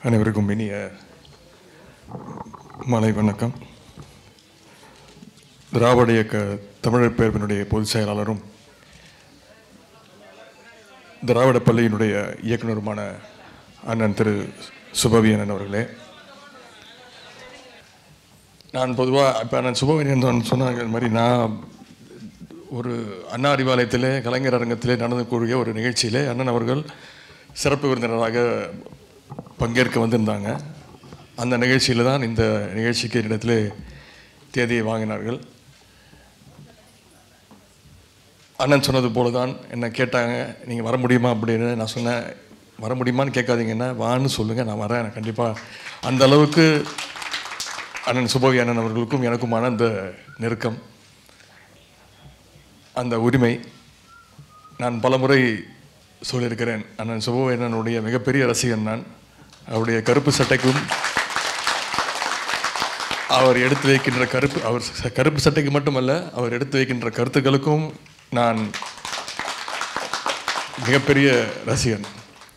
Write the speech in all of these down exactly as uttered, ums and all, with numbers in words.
அனைவருக்கும் இனிய மாலை வணக்கம். திராவிட இயக்க தமிழர் பேரவையினுடைய பொதுச் செயலாளரும் திராவிட பள்ளியினுடைய இயக்குநருமான அண்ணன் திரு சுபவியனன் அவர்களே, நான் பொதுவாக இப்போ அண்ணன் சுபவியனன் சொன்னாங்க மாதிரி நான் ஒரு அண்ணா அறிவாலயத்திலே கலைஞர் அரங்கத்திலே நடந்து கூடிய ஒரு நிகழ்ச்சியிலே அண்ணன் அவர்கள் சிறப்பு விருந்தினராக பங்கேற்க வந்திருந்தாங்க. அந்த நிகழ்ச்சியில் தான் இந்த நிகழ்ச்சிக்கு இடத்திலே தேதியை வாங்கினார்கள். அண்ணன் சொன்னது போல தான் என்னை கேட்டாங்க, நீங்கள் வர முடியுமா அப்படின்னு. நான் சொன்னேன், வர முடியுமான்னு கேட்காதீங்கன்னா வான்னு சொல்லுங்கள், நான் வரேன் கண்டிப்பாக. அந்த அளவுக்கு அண்ணன் சுபவி அண்ணன் அவர்களுக்கும் எனக்குமான அந்த நெருக்கம், அந்த உரிமை. நான் பலமுறை சொல்லியிருக்கிறேன், அண்ணன் சுபவி அண்ணனுடைய மிகப்பெரிய ரசிகன் நான். அவருடைய கருப்பு சட்டைக்கும் அவர் எடுத்து வைக்கின்ற கருப்பு அவர் கருப்பு சட்டைக்கு மட்டுமல்ல, அவர் எடுத்து வைக்கின்ற கருத்துக்களுக்கும் நான் மிகப்பெரிய ரசிகன்.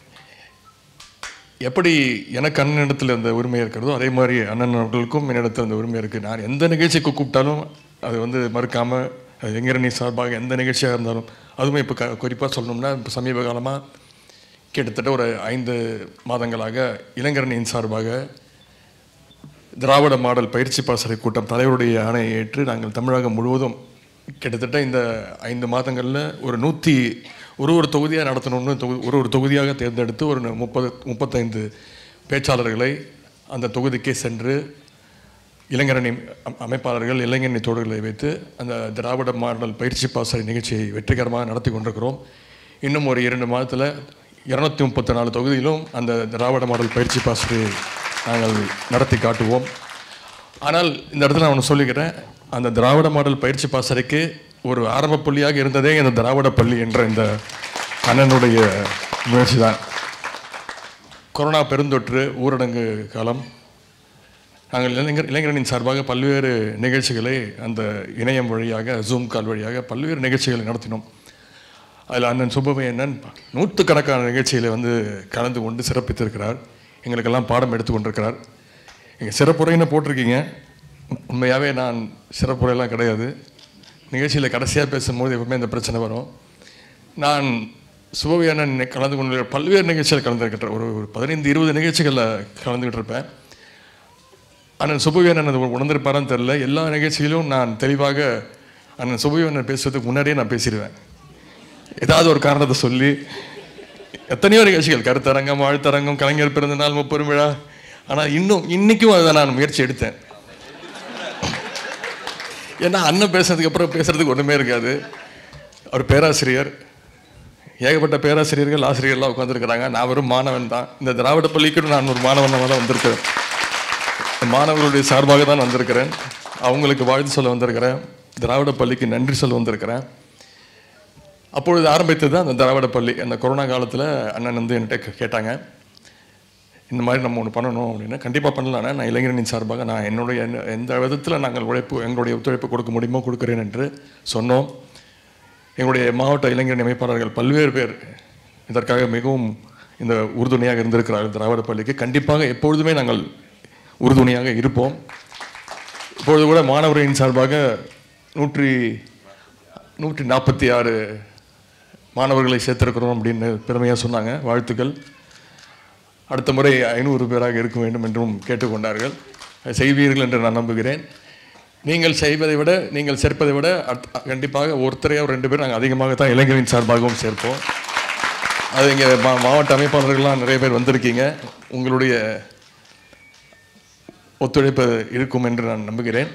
எப்படி எனக்கு அண்ணனிடத்தில் அந்த உரிமை இருக்கிறதோ அதே மாதிரி அண்ணன் அவர்களுக்கும் என்னிடத்தில் அந்த உரிமை இருக்குது. நான் எந்த நிகழ்ச்சிக்கு கூப்பிட்டாலும் அது வந்து மறுக்காமல், அது இளைஞரணி சார்பாக எந்த நிகழ்ச்சியாக இருந்தாலும், அதுவும் இப்போ க குறிப்பாக சொல்லணும்னா இப்போ சமீப காலமாக கிட்டத்தட்ட ஒரு ஐந்து மாதங்களாக இளைஞரணியின் சார்பாக திராவிட மாடல் பயிற்சி பாசறை கூட்டம் தலைவருடைய ஆணையை ஏற்று நாங்கள் தமிழகம் முழுவதும் கிட்டத்தட்ட இந்த ஐந்து மாதங்களில் ஒரு நூற்றி ஒரு ஒரு தொகுதியாக நடத்தணும்னு தொகுதி ஒரு ஒரு தொகுதியாக தேர்ந்தெடுத்து ஒரு முப்பது முப்பத்தைந்து பேச்சாளர்களை அந்த தொகுதிக்கே சென்று இளைஞரணி அமைப்பாளர்கள் இளைஞரணி தோழர்களை வைத்து அந்த திராவிட மாடல் பயிற்சி பாசறை நிகழ்ச்சியை வெற்றிகரமாக நடத்தி கொண்டிருக்கிறோம். இன்னும் ஒரு இரண்டு மாதத்தில் இரநூத்தி முப்பத்தி நாலு தொகுதியிலும் அந்த திராவிட மாடல் பயிற்சி பாசறையை நாங்கள் நடத்தி காட்டுவோம். ஆனால் இந்த இடத்துல நான் ஒன்று சொல்லிக்கிறேன், அந்த திராவிட மாடல் பயிற்சி பாசறைக்கு ஒரு ஆரம்ப புள்ளியாக இருந்ததே இந்த திராவிட பள்ளி என்ற இந்த அண்ணனுடைய முயற்சி தான். கொரோனா பெருந்தொற்று ஊரடங்கு காலம், நாங்கள் இளைஞர் இளைஞரணியின் சார்பாக பல்வேறு நிகழ்ச்சிகளை அந்த இணையம் வழியாக ஜூம் கால் வழியாக பல்வேறு நிகழ்ச்சிகளை நடத்தினோம். அதில் அண்ணன் சுபவி அண்ணன் நூற்றுக்கணக்கான நிகழ்ச்சியில் வந்து கலந்து கொண்டு சிறப்பித்திருக்கிறார். எங்களுக்கெல்லாம் பாடம் எடுத்து கொண்டிருக்கிறார். எங்கள் சிறப்புரைன்னு போட்டிருக்கீங்க, உண்மையாகவே நான் சிறப்புரையெல்லாம் கிடையாது. நிகழ்ச்சியில் கடைசியாக பேசும்போது எப்பவுமே இந்த பிரச்சனை வரும். நான் சுபவி அண்ணன் கலந்து கொண்டு பல்வேறு நிகழ்ச்சியில் கலந்துருக்கிட்டேன். ஒரு ஒரு பதினைந்து இருபது நிகழ்ச்சிகளில் கலந்துக்கிட்டு இருப்பேன். அண்ணன் சுபவி அண்ணன் அது உணர்ந்திருப்பாரான்னு தெரில, எல்லா நிகழ்ச்சியிலும் நான் தெளிவாக அண்ணன் சுபவி அண்ணன் பேசுறதுக்கு முன்னாடியே நான் பேசிடுவேன். ஏதாவது ஒரு காரணத்தை சொல்லி எத்தனையோ நிகழ்ச்சிகள், கருத்தரங்கம், வாழ்த்தரங்கம், கலைஞர் பிறந்த நாள், முப்பெரும் விழா. ஆனால் இன்னும் இன்றைக்கும் அதை நான் முயற்சி எடுத்தேன். ஏன்னா அண்ணன் பேசுறதுக்கு அப்புறம் பேசுறதுக்கு ஒன்றுமே இருக்காது. அவர் பேராசிரியர், ஏகப்பட்ட பேராசிரியர்கள் ஆசிரியர்கள்லாம் உட்காந்துருக்கிறாங்க. நான் வெறும் மாணவன் தான். இந்த திராவிட பள்ளிக்கு நான் ஒரு மாணவனாக தான் வந்திருக்கிறேன். மாணவர்களுடைய சார்பாக தான் வந்திருக்கிறேன். அவங்களுக்கு வாழ்த்து சொல்ல வந்திருக்கிறேன். திராவிட பள்ளிக்கு நன்றி சொல்ல வந்திருக்கிறேன். அப்பொழுது ஆரம்பித்தது தான் அந்த திராவிட பள்ளி. அந்த கொரோனா காலத்தில் அண்ணன் வந்து என்கிட்ட கேட்டாங்க, இந்த மாதிரி நம்ம ஒன்று பண்ணணும் அப்படின்னு. கண்டிப்பாக பண்ணலான்னு நான் இளைஞரணியின் சார்பாக நான் என்னுடைய எந்த விதத்தில் நாங்கள் உழைப்பு எங்களுடைய ஒத்துழைப்பு கொடுக்க முடியுமோ கொடுக்குறேன் என்று சொன்னோம். எங்களுடைய மாவட்ட இளைஞரணி அமைப்பாளர்கள் பல்வேறு பேர் இதற்காக மிகவும் இந்த உறுதுணையாக இருந்திருக்கிறார்கள். திராவிட பள்ளிக்கு கண்டிப்பாக எப்பொழுதுமே நாங்கள் உறுதுணையாக இருப்போம். இப்பொழுது கூட மாணவர்களின் சார்பாக நூற்றி நூற்றி நாற்பத்தி ஆறு மாணவர்களை சேர்த்திருக்கிறோம் அப்படின்னு பெருமையாக சொன்னாங்க. வாழ்த்துக்கள். அடுத்த முறை ஐநூறு பேராக இருக்க வேண்டும் என்றும் கேட்டுக்கொண்டார்கள். செய்வீர்கள் என்று நான் நம்புகிறேன். நீங்கள் செய்வதை விட நீங்கள் சேர்ப்பதை விட கண்டிப்பாக ஒருத்தரையோ ரெண்டு பேர் நாங்கள் அதிகமாக தான் இளைஞரின் சார்பாகவும் சேர்ப்போம். அது இங்கே மா மாவட்ட அமைப்பாளர்கள்லாம் நிறைய பேர் வந்திருக்கீங்க. உங்களுடைய ஒத்துழைப்பு இருக்கும் என்று நான் நம்புகிறேன்.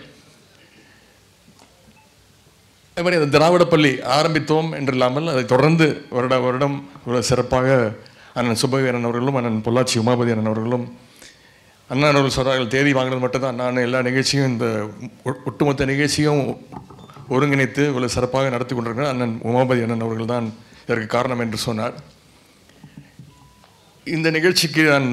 அதே மாதிரி அந்த திராவிட பள்ளி ஆரம்பித்தோம் என்று இல்லாமல் அதை தொடர்ந்து வருட வருடம் இவ்வளோ சிறப்பாக அண்ணன் சுபவி அண்ணன் அவர்களும் அண்ணன் பொள்ளாச்சி உமாபதி அண்ணன் அவர்களும் அண்ணன் அவர்கள் சொல்கிறார்கள், தேதி வாங்கினது மட்டும்தான். நான் எல்லா நிகழ்ச்சியும் இந்த ஒட்டுமொத்த நிகழ்ச்சியும் ஒருங்கிணைத்து இவ்வளோ சிறப்பாக நடத்தி கொண்டிருக்கிறேன். அண்ணன் உமாபதி அண்ணன் அவர்கள் தான் இதற்கு காரணம் என்று சொன்னார். இந்த நிகழ்ச்சிக்கு நான்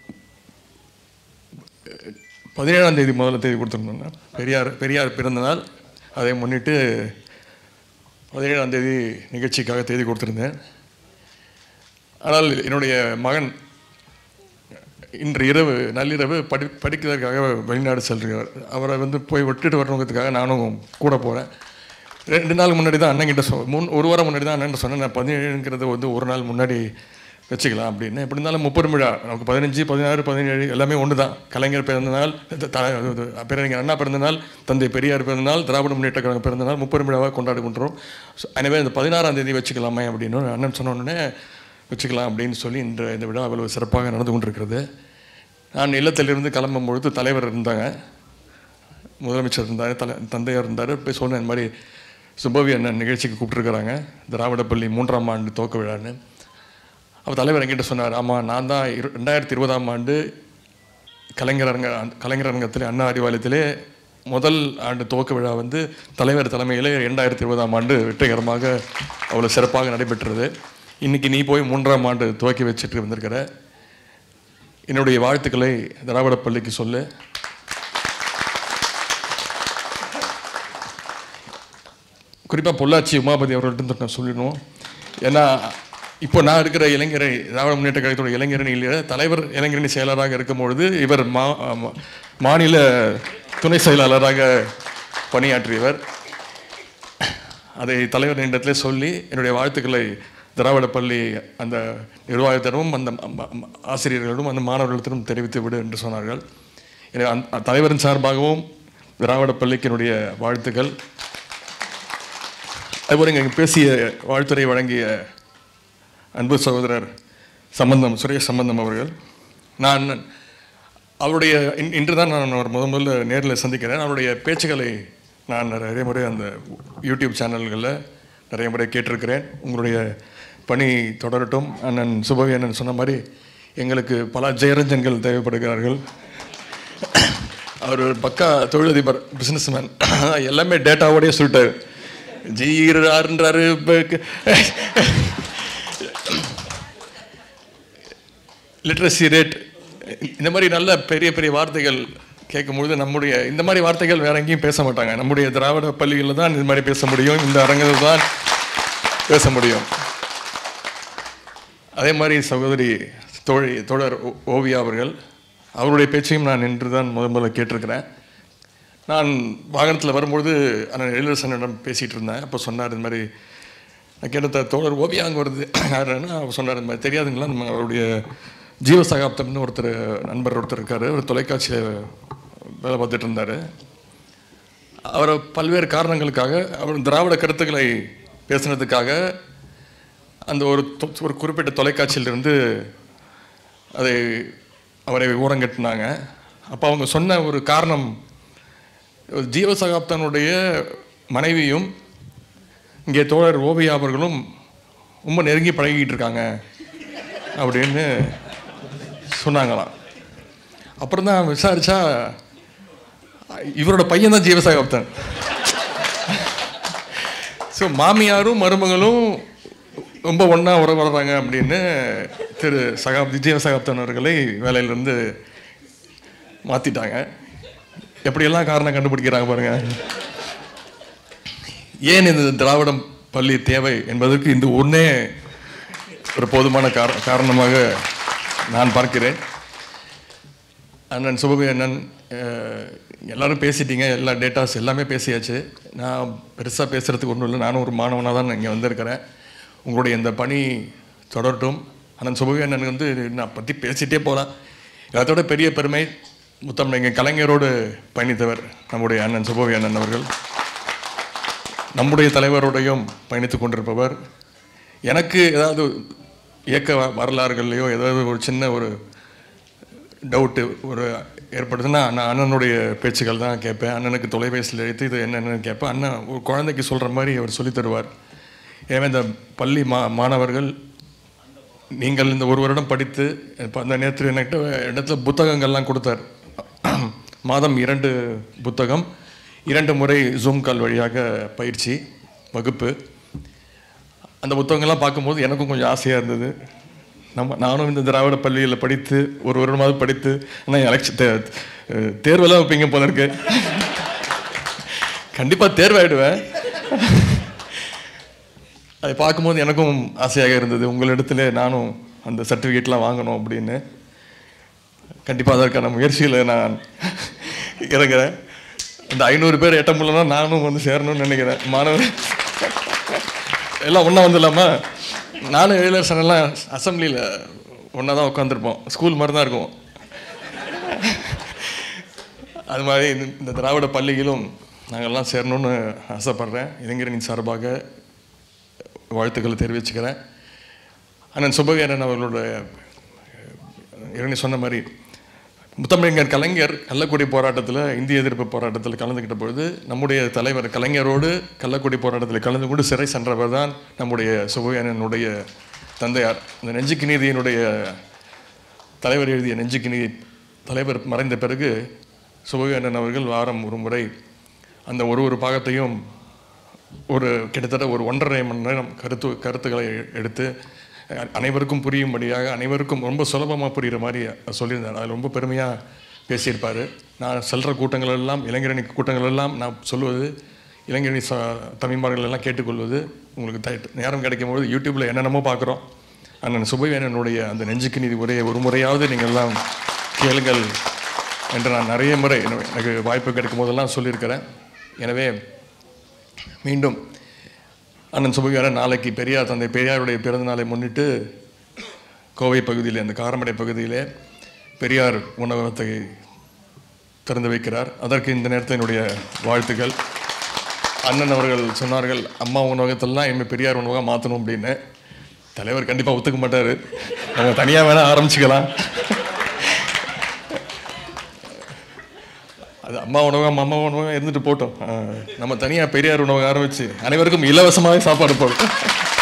பதினேழாம் தேதி முதல்ல தேதி கொடுத்துருந்தேன். பெரியார் பெரியார் பிறந்த நாள், அதை முன்னிட்டு பதினேழாம் தேதி நிகழ்ச்சிக்காக தேதி கொடுத்துருந்தேன். ஆனால் என்னுடைய மகன் இன்று இரவு நள்ளிரவு படி படிக்கிறதுக்காக வெளிநாடு செல்கிறார். அவரை வந்து போய் விட்டுட்டு வரணுங்கிறதுக்காக நானும் கூட போகிறேன். ரெண்டு நாள் முன்னாடி தான் அண்ணன்கிட்ட சொ முன் ஒரு வாரம் முன்னாடி தான் அண்ணன் சொன்னேன், நான் பதினேழுங்கிறது வந்து ஒரு நாள் முன்னாடி வச்சுக்கலாம் அப்படின்னு. எப்படி இருந்தாலும் முப்பது விழா நமக்கு பதினஞ்சு பதினாறு பதினேழு எல்லாமே ஒன்று தான். கலைஞர் பிறந்தநாள், பேரறிஞர் அண்ணா பிறந்தநாள், தந்தை பெரியார் பிறந்தநாள், திராவிட முன்னேற்ற கழகம் பிறந்தநாள், முப்பது விழாவாக கொண்டாடி கொண்டுறோம். ஸோ எனவே இந்த பதினாறாம் தேதி வச்சுக்கலாமே அப்படின்னு அண்ணன் சொன்ன உடனே வச்சுக்கலாம் அப்படின்னு சொல்லி இன்று இந்த விழா அவ்வளவு சிறப்பாக நடந்து கொண்டிருக்கிறது. நான் இல்லத்திலிருந்து கிளம்பும் பொழுது தலைவர் இருந்தாங்க, முதலமைச்சர் இருந்தார், தலை தந்தையார் இருந்தார். போய் சொன்னேன், இந்த மாதிரி சுபவி அண்ணன் நிகழ்ச்சிக்கு கூப்பிட்டுருக்குறாங்க, திராவிட பள்ளி மூன்றாம் ஆண்டு துவக்க விழான்னு. அவர் தலைவர் என்கிட்ட சொன்னார், ஆமாம் நான் தான் இரு ரெண்டாயிரத்தி இருபதாம் ஆண்டு கலைஞரங்க கலைஞரங்கத்திலே அண்ணா அறிவாலயத்திலே முதல் ஆண்டு துவக்க விழா வந்து தலைவர் தலைமையிலே ரெண்டாயிரத்தி இருபதாம் ஆண்டு வெற்றிகரமாக அவ்வளோ சிறப்பாக நடைபெற்றது. இன்றைக்கி நீ போய் மூன்றாம் ஆண்டு துவக்கி வச்சுட்டு வந்திருக்கிற, என்னுடைய வாழ்த்துக்களை திராவிட பள்ளிக்கு சொல்லு. குறிப்பாக பொள்ளாச்சி உமாபதி அவர்கள்ட்ட நான் சொல்லிடணும். ஏன்னா இப்போ நான் இருக்கிற இளைஞரை திராவிட முன்னேற்ற கழகத்தோட இளைஞரணியில் தலைவர் இளைஞரணி செயலராக இருக்கும்பொழுது இவர் மா மாநில துணை செயலாளராக பணியாற்றியவர். அதை தலைவர் இடத்திலே சொல்லி என்னுடைய வாழ்த்துக்களை திராவிட பள்ளி அந்த நிர்வாகத்தினரும் அந்த ஆசிரியர்களிடம் அந்த மாணவர்களிடத்திலும் தெரிவித்து விடு என்று சொன்னார்கள். எனவே அந்த தலைவரின் சார்பாகவும் திராவிட பள்ளிக்கு என்னுடைய வாழ்த்துக்கள். அதுபோல் இங்கே பேசிய வாழ்த்துறை வழங்கிய அன்பு சகோதரர் சம்பந்தம் சுரேஷ் சம்பந்தம் அவர்கள், நான் அவருடைய இன்று தான் நான் அவர் முத முதல்ல நேரில் சந்திக்கிறேன். அவருடைய பேச்சுக்களை நான் நிறைய முறை அந்த யூடியூப் சேனல்களில் நிறைய முறை கேட்டிருக்கிறேன். உங்களுடைய பணி தொடரட்டும். அண்ணன் சுபவி அண்ணன் சொன்ன மாதிரி எங்களுக்கு பல ஜெயரஞ்சன்கள் தேவைப்படுகிறார்கள். அவர் பக்கா தொழிலதிபர், பிஸ்னஸ் மேன், எல்லாமே டேட்டாவோடய சொல்லிட்டார். ஜீரான்றாரு, லிட்ரஸி ரேட், இந்த மாதிரி நல்ல பெரிய பெரிய வார்த்தைகள் கேட்கும்பொழுது நம்முடைய இந்த மாதிரி வார்த்தைகள் வேற எங்கேயும் பேச மாட்டாங்க. நம்முடைய திராவிட பள்ளிகளில் தான் இந்த மாதிரி பேச முடியும், இந்த அரங்கில் தான் பேச முடியும். அதே மாதிரி சகோதரி தோழி தோழர் ஓவியா அவர்கள், அவருடைய பேச்சையும் நான் இன்று தான் முதல் முதல்ல கேட்டிருக்கிறேன். நான் வாகனத்தில் வரும்பொழுது அண்ணன் இலவசனிடம் பேசிகிட்டு இருந்தேன். அப்போ சொன்னார், இந்த மாதிரி நான் கேட்ட தோழர் ஓவியா அங்கே வருது யாருன்னா அவர் சொன்னார், இந்த மாதிரி தெரியாதுங்களா, நம்ம அவருடைய ஜீவ சகாப்தம்னு ஒருத்தர் நண்பர் ஒருத்தர் இருக்கார், ஒரு தொலைக்காட்சியில் வேலை பார்த்துட்டு இருந்தார். அவரை பல்வேறு காரணங்களுக்காக அவர் திராவிட கருத்துக்களை பேசுனதுக்காக அந்த ஒரு ஒரு குறிப்பிட்ட தொலைக்காட்சியிலிருந்து அதை அவரை ஓரங்கட்டினாங்க. அப்போ அவங்க சொன்ன ஒரு காரணம், ஜீவ சகாப்தனுடைய மனைவியும் இங்கே தோழர் ஓவியா அவர்களும் ரொம்ப நெருங்கி பழகிக்கிட்டு இருக்காங்க அப்படின்னு சொன்னாங்களாம். அப்புறம் தான் விசாரிச்சா இவரோட பையன் தான் ஜீவசகாப்தன். ஸோ மாமியாரும் மருமகளும் ரொம்ப ஒன்றா உறவுறாங்க அப்படின்னு திரு சகாப்தி ஜீவசகாப்தன் அவர்களை வேலையிலேருந்து மாற்றிட்டாங்க. எப்படியெல்லாம் காரணம் கண்டுபிடிக்கிறாங்க பாருங்க. ஏன் இந்த திராவிடம் பள்ளி தேவை என்பதற்கு இந்த ஒன்றே ஒரு போதுமான கார காரணமாக நான் பார்க்கிறேன். அண்ணன் சுபவி அண்ணன் எல்லோரும் பேசிட்டீங்க, எல்லா டேட்டாஸ் எல்லாமே பேசியாச்சு. நான் பெருசாக பேசுகிறதுக்கு ஒன்றும் இல்லை, நானும் ஒரு மாணவனாக தான் இங்கே வந்திருக்கிறேன். உங்களுடைய இந்த பணி தொடரட்டும். அண்ணன் சுபவி அண்ணன் வந்து நான் பற்றி பேசிகிட்டே போகலாம். அதோட பெரிய பெருமை, முத்தமிழ் எங்கள் கலைஞரோடு பயணித்தவர் நம்முடைய அண்ணன் சுபவி அண்ணன் அவர்கள். நம்முடைய தலைவரோடையும் பயணித்து கொண்டிருப்பவர். எனக்கு ஏதாவது இயக்க வரலாறுகள்லையோ ஏதாவது ஒரு சின்ன ஒரு டவுட்டு ஒரு ஏற்படுதுன்னா நான் அண்ணனுடைய பேச்சுக்கள் தான் கேட்பேன். அண்ணனுக்கு தொலைபேசியில் எடுத்து இது என்னென்னு கேட்பேன். அண்ணன் ஒரு குழந்தைக்கு சொல்கிற மாதிரி அவர் சொல்லித் தருவார். ஏன்னா இந்த பள்ளி மா மாணவர்கள் நீங்கள் இந்த ஒரு வருடம் படித்து இப்போ அந்த நேற்று என்கிட்ட இடத்துல புத்தகங்கள்லாம் கொடுத்தார். மாதம் இரண்டு புத்தகம், இரண்டு முறை ஜூம் கால் வழியாக பயிற்சி வகுப்பு. அந்த புத்தகங்கள்லாம் பார்க்கும்போது எனக்கும் கொஞ்சம் ஆசையாக இருந்தது. நம்ம நானும் இந்த திராவிட பள்ளியில் படித்து ஒரு வருடமாவது படித்து, ஆனால் எலெக்ஷன் தே தேர்வெல்லாம் வைப்பீங்க போல இருக்கு. கண்டிப்பாக தேர்வாயிடுவேன். அதை பார்க்கும்போது எனக்கும் ஆசையாக இருந்தது, உங்களிடத்துல நானும் அந்த சர்டிஃபிகேட்லாம் வாங்கணும் அப்படின்னு. கண்டிப்பாக அதற்கான முயற்சியில் நான் இறங்குறேன். இந்த ஐநூறு பேர் எட்ட முடியலன்னா நானும் வந்து சேரணும்னு நினைக்கிறேன். மாணவர் எல்லாம் ஒன்றா வந்துடலாமா? நானும் இளையரசன் எல்லாம் அசம்பிளியில் ஒன்றா தான் உட்காந்துருப்போம். ஸ்கூல் மாதிரி தான் இருக்கும். அது மாதிரி இந்த திராவிட பள்ளிகளும் நாங்கள்லாம் சேரணும்னு ஆசைப்பட்றேன். இளைஞரின் சார்பாக வாழ்த்துக்களை தெரிவிச்சுக்கிறேன். அண்ணன் சுபவீரன் அவர்களோட இரணி சொன்ன மாதிரி முத்தமிழர் கலைஞர் கள்ளக்குடி போராட்டத்தில், இந்திய எதிர்ப்பு போராட்டத்தில் கலந்துக்கிட்ட பொழுது நம்முடைய தலைவர் கலைஞரோடு கள்ளக்குடி போராட்டத்தில் கலந்து கொண்டு சிறை சென்றவர் தான் நம்முடைய சுபவீரனுடைய தந்தையார். இந்த நெஞ்சுக்கு நீதியினுடைய தலைவர் எழுதிய நெஞ்சுக்கு நீதி தலைவர் மறைந்த பிறகு சுபவீரன் அவர்கள் வாரம் ஒரு முறை அந்த ஒரு ஒரு பாகத்தையும் ஒரு கிட்டத்தட்ட ஒரு ஒன்றரை மணி நேரம் கருத்து கருத்துக்களை எடுத்து அனைவருக்கும் புரியும்படியாக, அனைவருக்கும் ரொம்ப சுலபமாக புரிகிற மாதிரி சொல்லியிருந்தார். அதில் ரொம்ப பெருமையாக பேசியிருப்பார். நான் செல்கிற கூட்டங்கள் எல்லாம், இளைஞரணி கூட்டங்கள் எல்லாம் நான் சொல்லுவது, இளைஞரணி ச தமிழ்மார்கள் எல்லாம் கேட்டுக்கொள்வது, உங்களுக்கு த நேரம் கிடைக்கும் போது யூடியூப்பில் என்னென்னமோ பார்க்குறோம். அண்ணன் சுபவீரனுடைய அந்த நெஞ்சுக்கு நீதி உரையை ஒரு முறையாவது நீங்கள் எல்லாம் கேளுங்கள் என்று நான் நிறைய முறை எனக்கு வாய்ப்பு கிடைக்கும் போதெல்லாம் சொல்லியிருக்கிறேன். எனவே மீண்டும் அண்ணன் சுபவீரன் நாளைக்கு பெரியார் தந்தை பெரியாருடைய பிறந்த நாளை முன்னிட்டு கோவை பகுதியில், அந்த காரமடை பகுதியிலே பெரியார் உணவகத்தை திறந்து வைக்கிறார். அதற்கு இந்த நேரத்தில் என்னுடைய வாழ்த்துக்கள். அண்ணன் அவர்கள் சொன்னார்கள், அம்மா உணவகத்திலாம் இனிமேல் பெரியார் உணவகம் மாற்றணும் அப்படின்னு. தலைவர் கண்டிப்பாக ஒத்துக்க மாட்டார். நம்ம தனியாக வேணால் ஆரம்பிச்சுக்கலாம். அது அம்மா உணவகம் அம்மா உணவகம் இருந்துட்டு போட்டோம். நம்ம தனியாக பெரியார் உணவகம் ஆரம்பித்து அனைவருக்கும் இலவசமாகவே சாப்பாடு போடும்.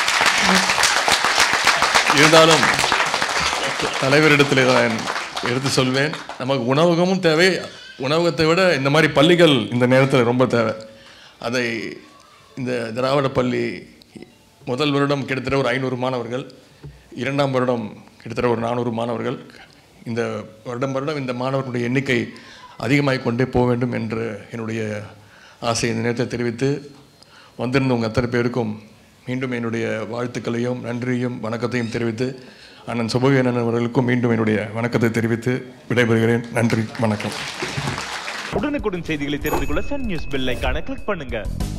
இருந்தாலும் தலைவரிடத்தில் தான் எடுத்து சொல்வேன், நமக்கு உணவகமும் தேவை. உணவகத்தை விட இந்த மாதிரி பள்ளிகள் இந்த நேரத்தில் ரொம்ப தேவை. அதை இந்த திராவிட பள்ளி முதல் வருடம் கிட்டத்தட்ட ஒரு ஐநூறு மாணவர்கள், இரண்டாம் வருடம் கிட்டத்தட்ட ஒரு நானூறு மாணவர்கள். இந்த வருடம் வருடம் இந்த மாணவர்களுடைய எண்ணிக்கை அதிகமாகிக் கொண்டே போக வேண்டும் என்று என்னுடைய ஆசை இந்த நேரத்தை தெரிவித்து, வந்திருந்த உங்கள் அத்தனை பேருக்கும் மீண்டும் என்னுடைய வாழ்த்துக்களையும் நன்றியும் வணக்கத்தையும் தெரிவித்து, அண்ணன் சுபவீரன் அவர்களுக்கும் மீண்டும் என்னுடைய வணக்கத்தை தெரிவித்து விடைபெறுகிறேன். நன்றி, வணக்கம். உடனுக்குடன் செய்திகளை தெரிந்து கொள்ள சன் நியூஸ் பெல் ஐகானை கிளிக் பண்ணுங்க.